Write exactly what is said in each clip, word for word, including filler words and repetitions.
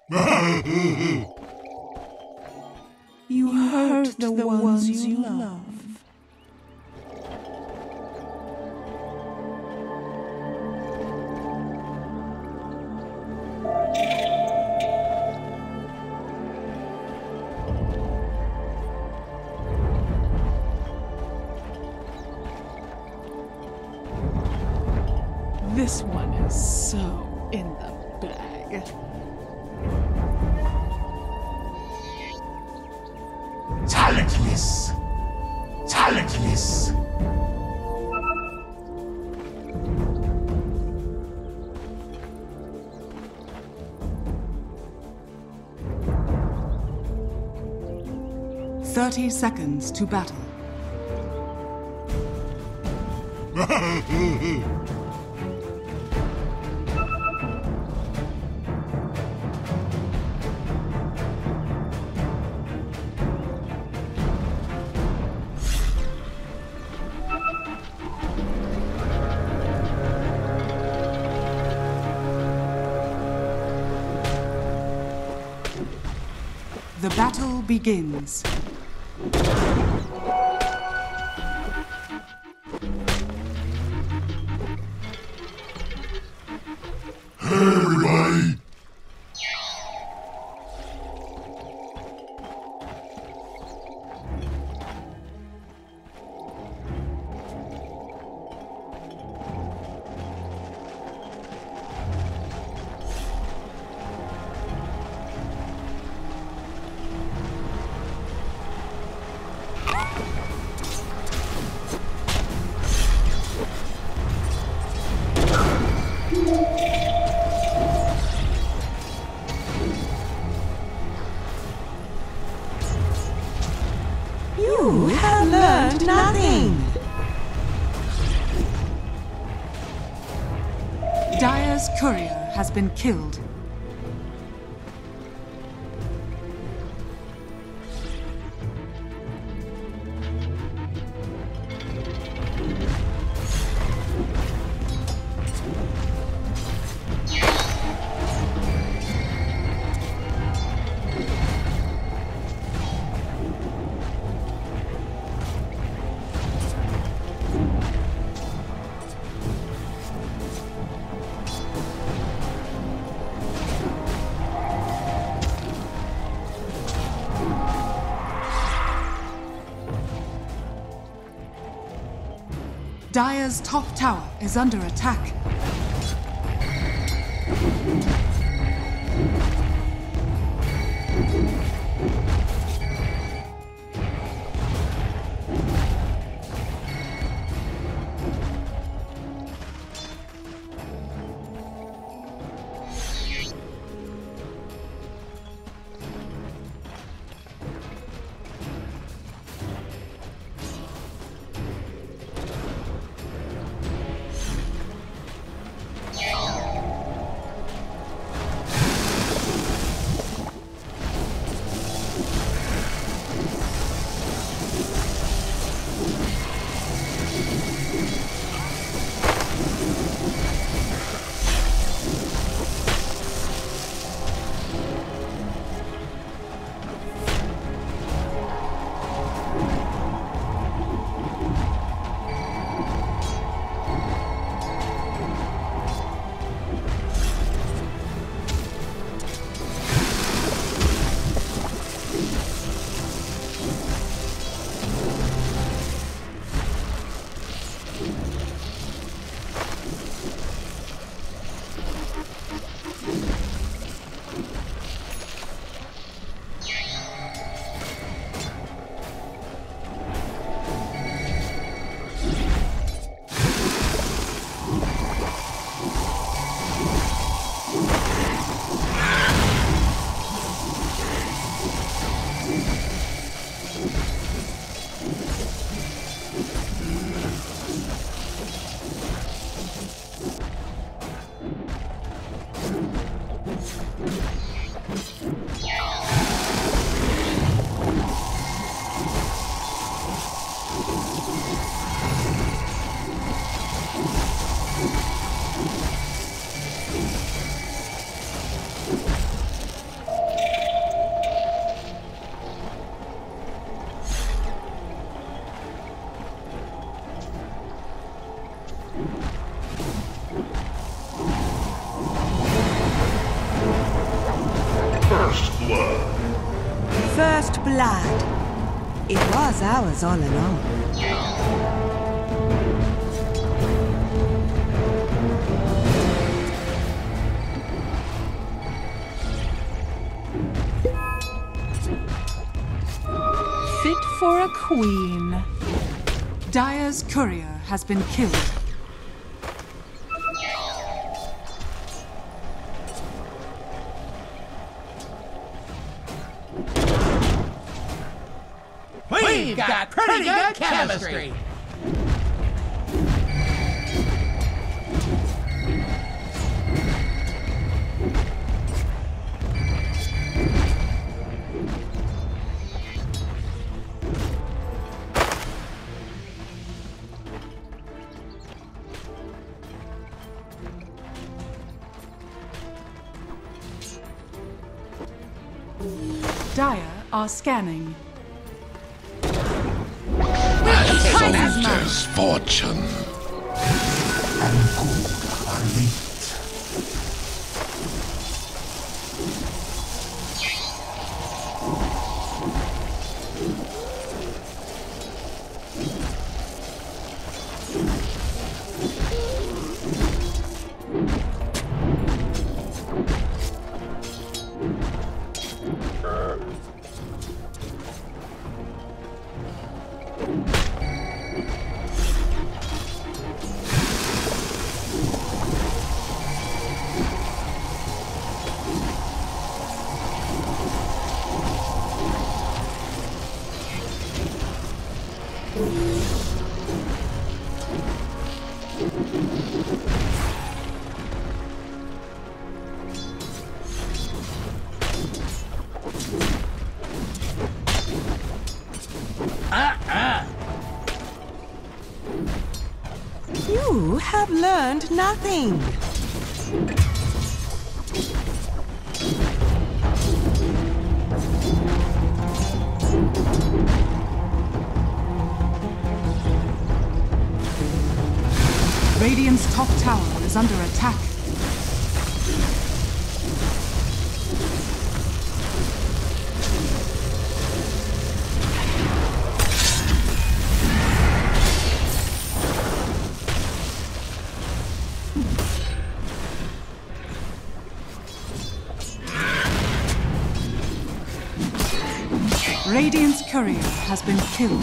You hurt the ones you love. This one is so in the bag. Talentless! Talentless! Thirty seconds to battle. The battle begins. Everybody! You have learned nothing. Dire's courier has been killed. Dire's top tower is under attack. First blood. First blood. It was ours all along. Fit for a queen. Dire's courier has been killed. We've got pretty good chemistry. Dire are scanning. Soldier's fortune. And good are meat. You have learned nothing. Radiant's top tower is under attack. Radiant's courier has been killed.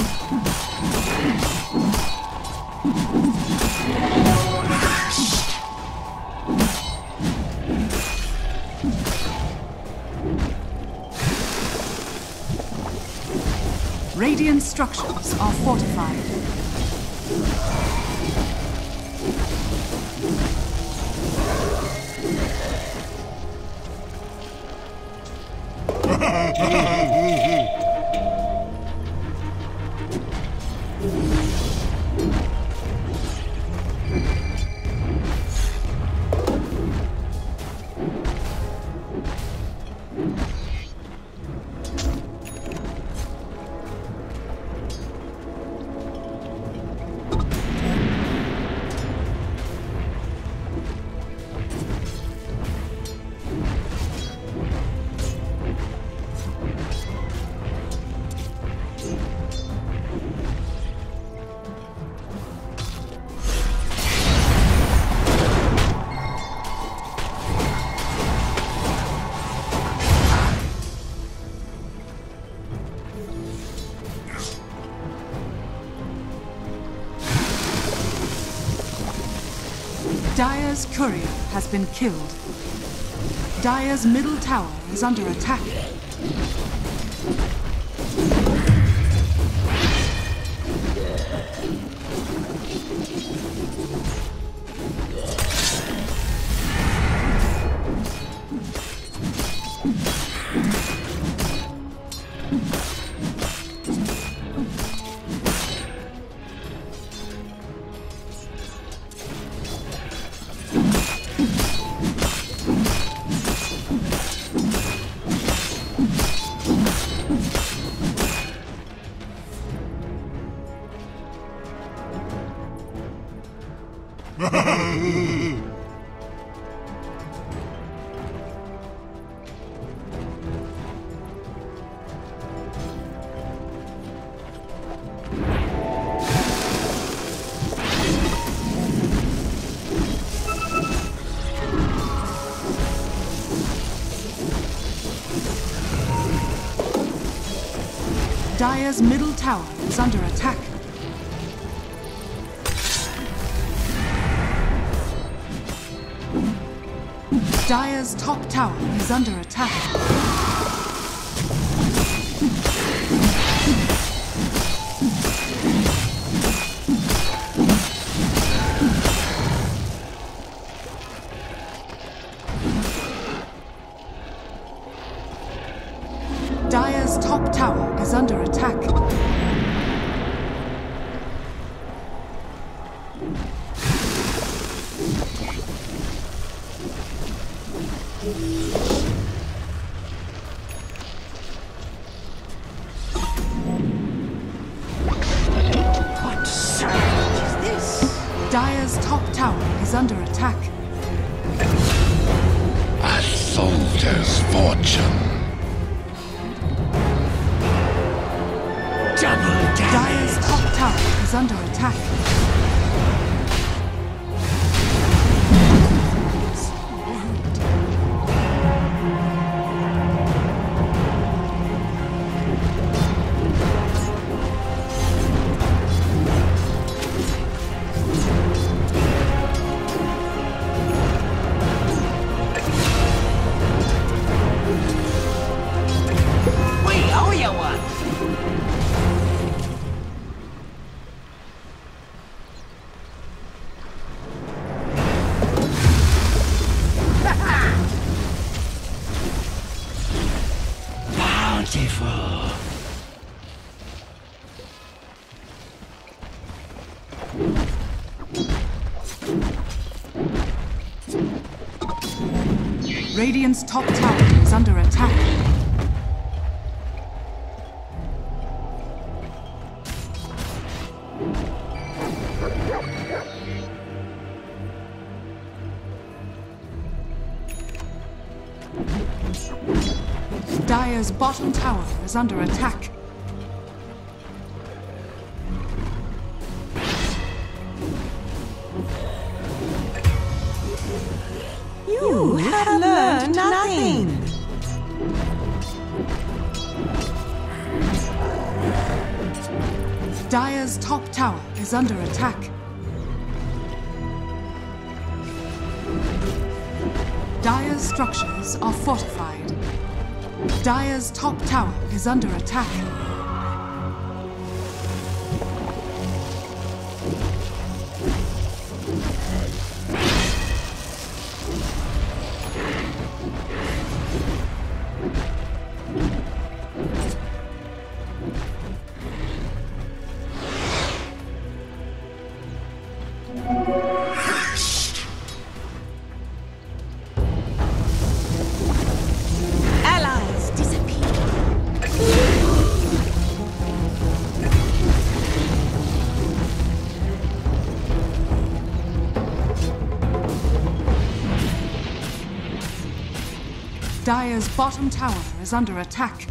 Radiant structures are fortified. Dire's courier has been killed. Dire's middle tower is under attack. Dire's middle tower is under attack. Dire's top tower is under attack. Dire's top tower is under attack. What surge is this? Dire's top tower is under attack. Assaulter's fortune. Double damage. Dire's top tower is under attack. We owe you one. Bountiful. Radiant's top tower is under attack. Dire's bottom tower is under attack. You have learned nothing. Dire's top tower is under attack. Dire's structures are fortified. Dire's top tower is under attack. Allies disappear. Dire's bottom tower is under attack.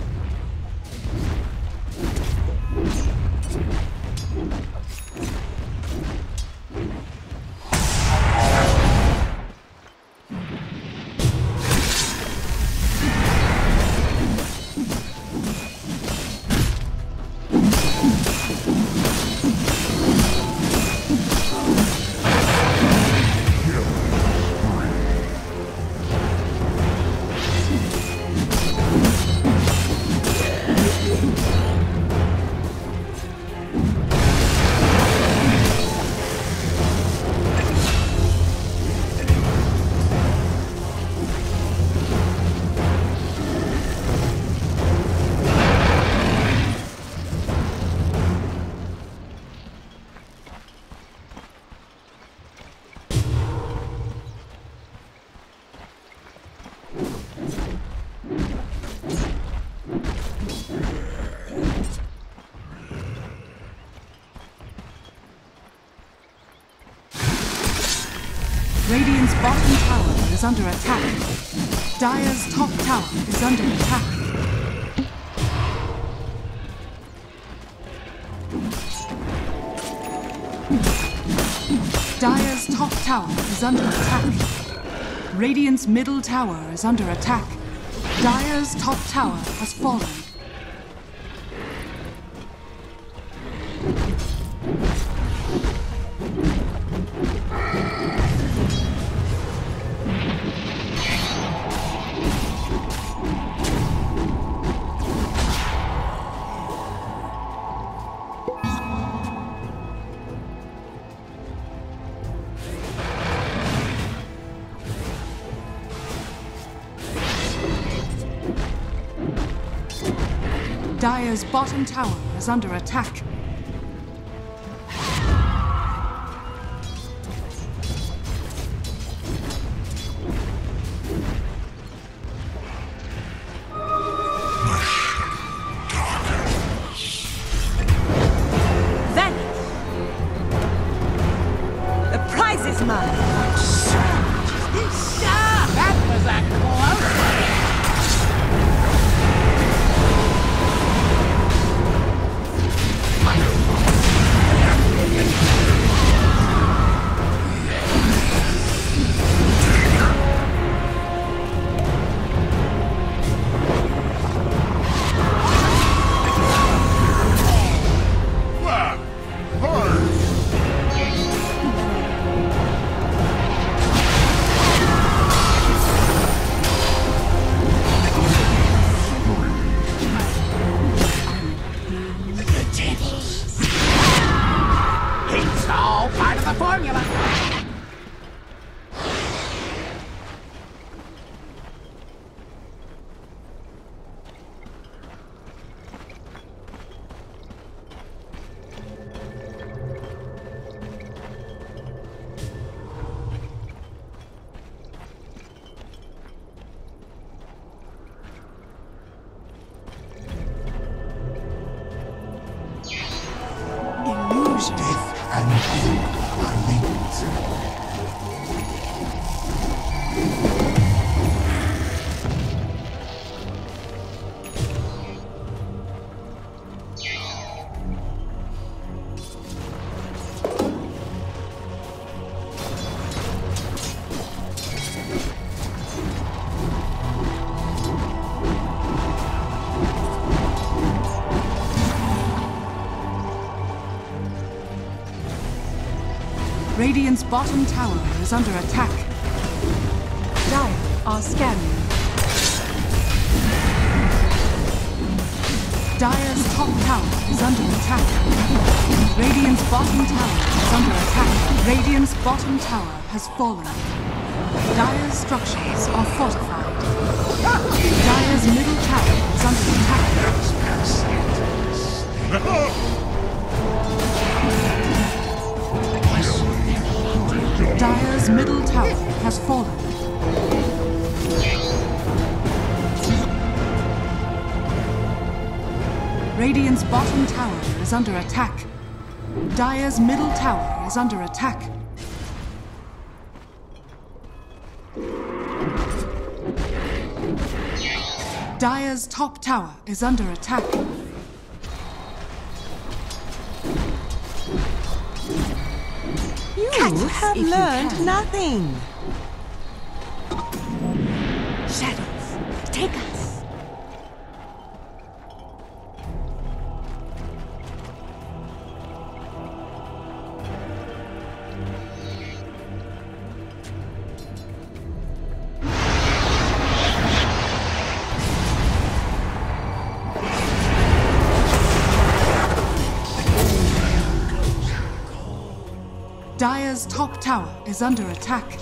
Radiant's bottom tower is under attack. Dire's top tower is under attack. Dire's top tower is under attack. Radiant's middle tower is under attack. Dire's top tower has fallen. Dire's bottom tower is under attack. Vanish! The prize is mine! That was a close one. It's all part of the formula. Illusion. And you are linked. Radiant's bottom tower is under attack. Dire are scanning. Dire's top tower is under attack. Radiant's bottom tower is under attack. Radiant's bottom tower has fallen. Dire's structures are fortified. Dire's middle tower is under attack. Dire's middle tower has fallen. Radiant's bottom tower is under attack. Dire's middle tower is under attack. Dire's top tower is under attack. You have if you learned can. nothing. Shadows, take us. Dire's top tower is under attack.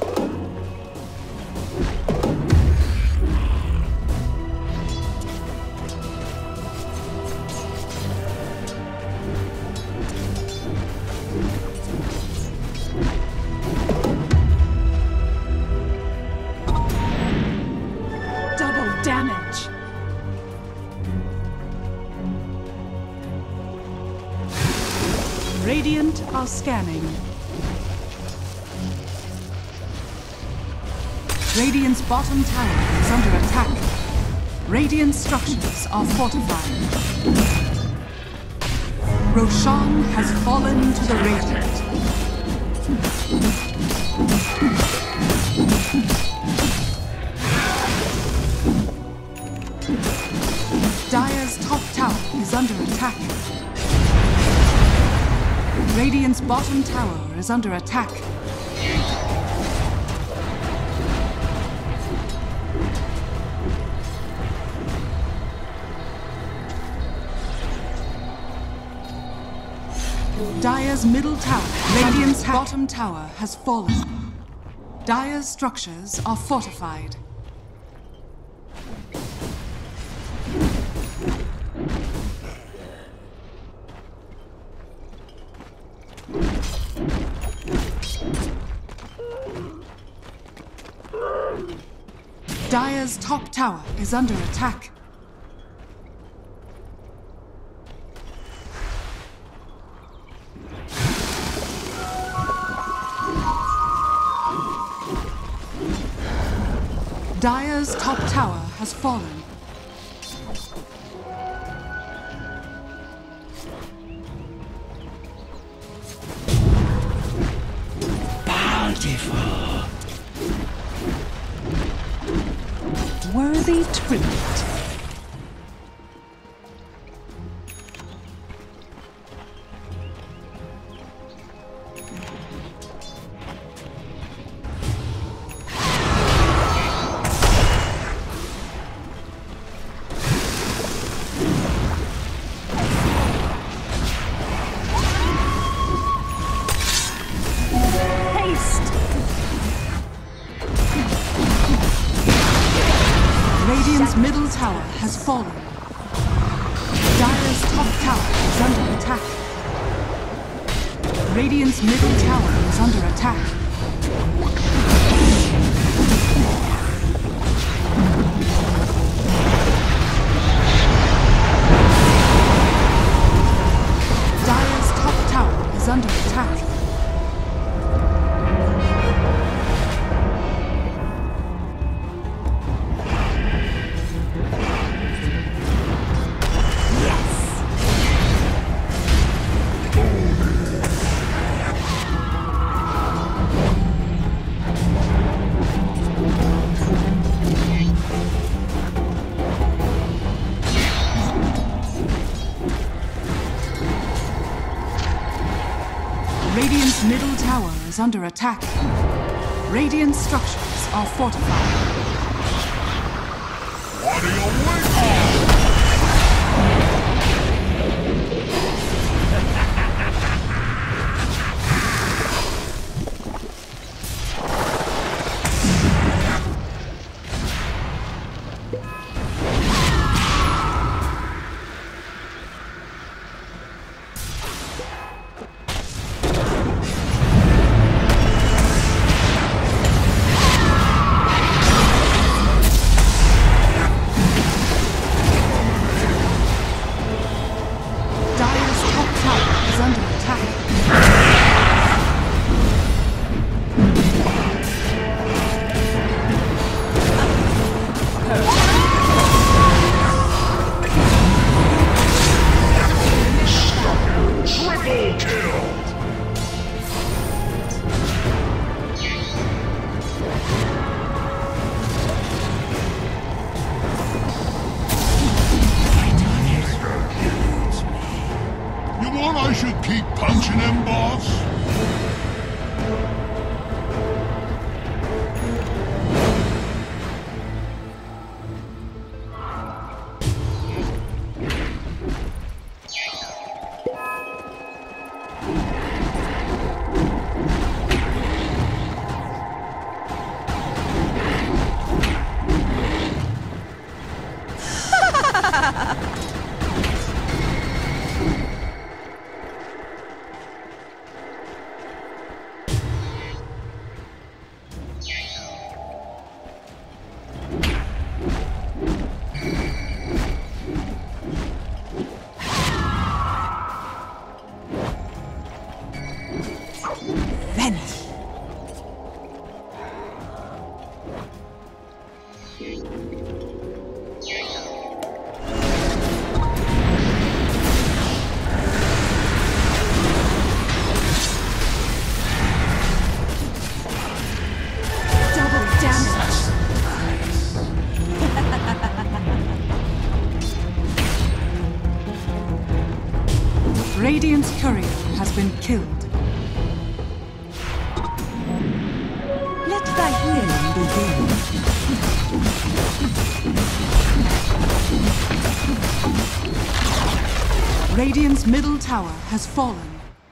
Double damage. Radiant are scanning. Radiant's bottom tower is under attack. Radiant structures are fortified. Roshan has fallen to the Radiant. Dire's top tower is under attack. Radiant's bottom tower is under attack. Dire's middle tower, Radiant's bottom tower has fallen. Dire's structures are fortified. Dire's top tower is under attack. Dire's top tower has fallen. Bountiful. Worthy tribute. Radiant's middle tower has fallen. Dire's top tower is under attack. Radiant's middle tower is under attack. Dire's top tower is under attack. Radiant's middle tower is under attack. Radiant structures are fortified. What are you waiting for? begin. Radiant's middle tower has fallen.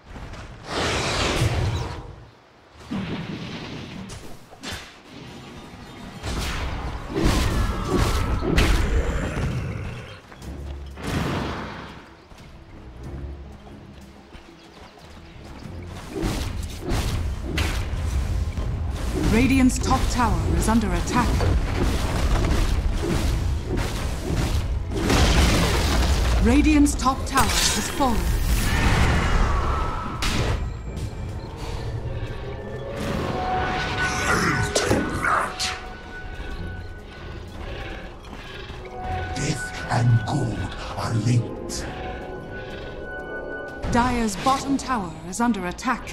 Radiant's top tower is under attack. Radiant's top tower has fallen. I'll take that. Death and gold are linked. Dire's bottom tower is under attack.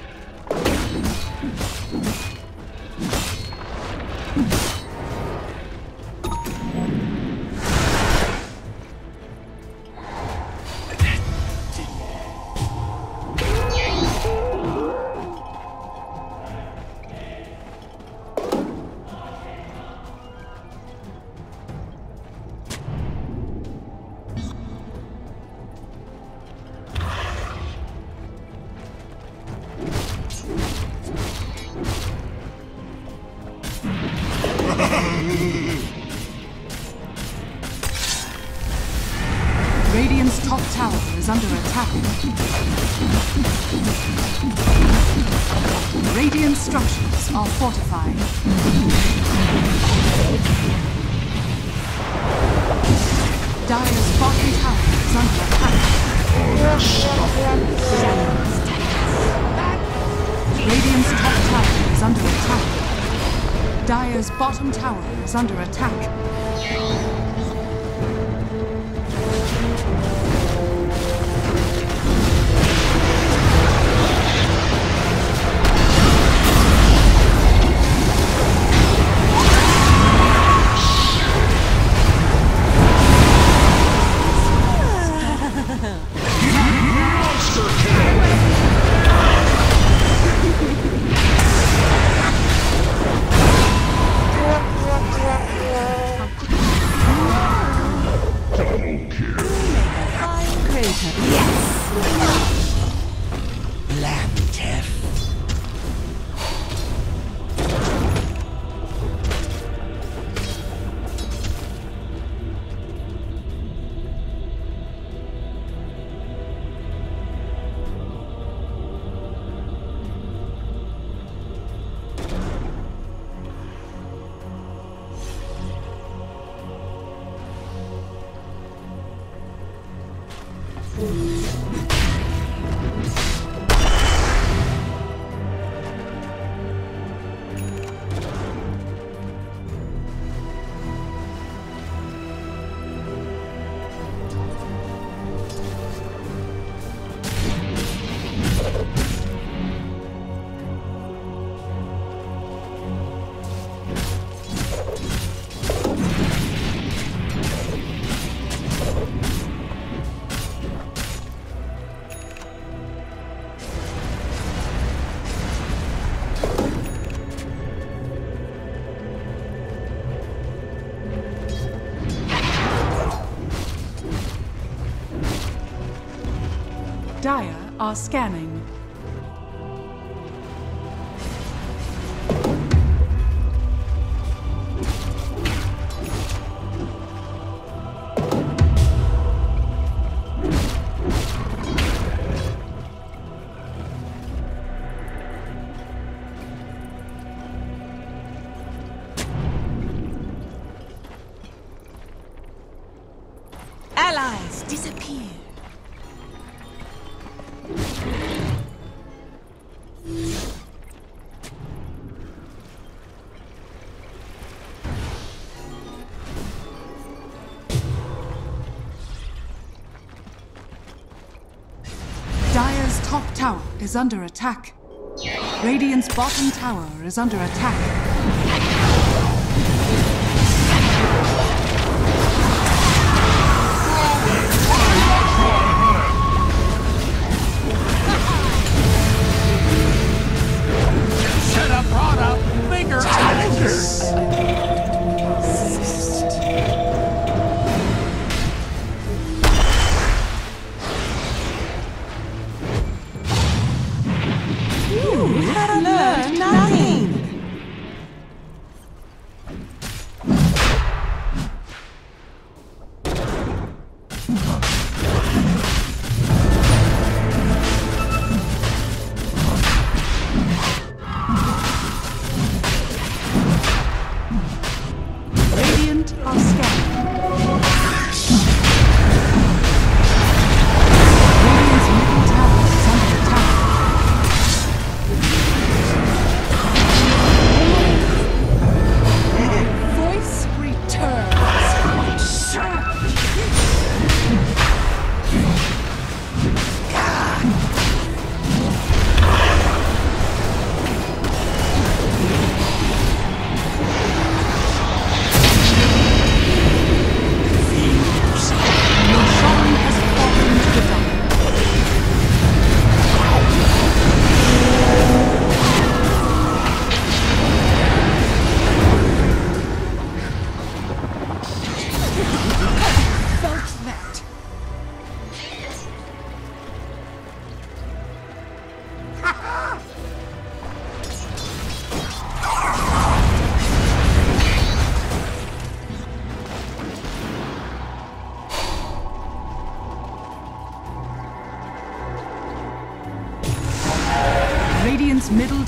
Radiant's top tower is under attack. Radiant structures are fortified. Dire's bottom tower is under attack. Radiant's top tower is under attack. Dire's bottom tower is under attack. Dire are scanning. Allies disappear. Dire's top tower is under attack. Radiant's bottom tower is under attack. Should have brought a bigger axe.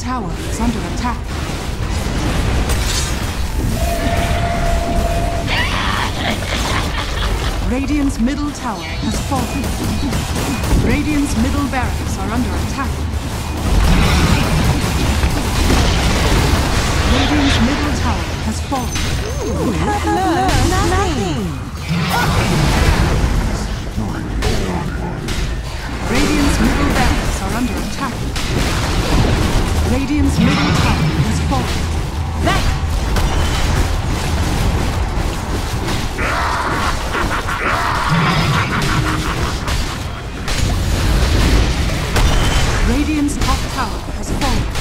tower is under attack. Radiant's middle tower has fallen. Radiant's middle barracks are under attack. Radiant's middle tower has fallen. Ooh, learned nothing. Radiant's middle barracks are under attack. Radiant's middle tower has fallen. That Radiant's top tower has fallen.